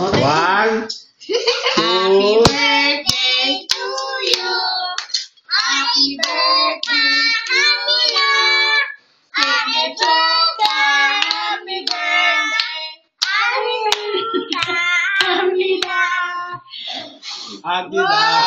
One, Happy two, birthday to you. Happy birthday, happy birthday, happy birthday, happy birthday, happy birthday. Agila.